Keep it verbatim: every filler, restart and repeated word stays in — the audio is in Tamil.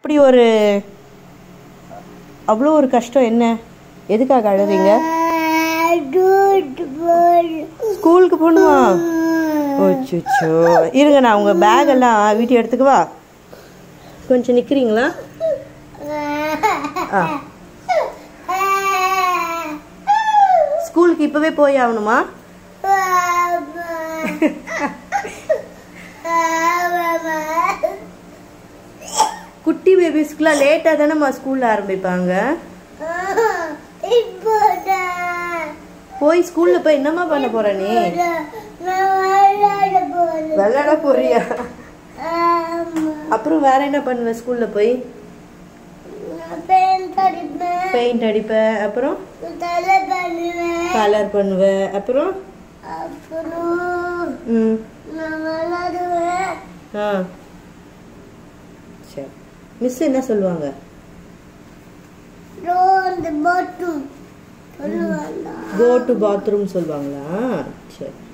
அப்படி ஒரு அவ்வளோ ஒரு கஷ்டம் என்ன? எதுக்காக அழுறீங்க? ஸ்கூலுக்கு போகணுமா? ஓச்சோ, இருங்க நான் உங்கள் பேக் எல்லாம் வீட்டு எடுத்துக்குவா. கொஞ்சம் நிற்கிறீங்களா? ஆ, ஸ்கூலுக்கு இப்போவே போய் ஆகணுமா? குட்டி பேபிஸ்க்குலாம் லேட்டாக தானேம்மா ஸ்கூலில் ஆரம்பிப்பாங்க. போய் ஸ்கூலில் போய் என்னம்மா பண்ண போற நீ? விளையாட போறியா? அப்புறம் வேற என்ன பண்ணுவ? ஸ்கூலில் போய் பெயிண்ட் அடிப்ப, அப்புறம் கலர் பண்ணுவ, அப்புறம் ம் ஆ சரி. மிஸ் என்ன சொல்லுவாங்க? கோ டு பாத்ரூம் சொல்லுவாங்களா? சரி.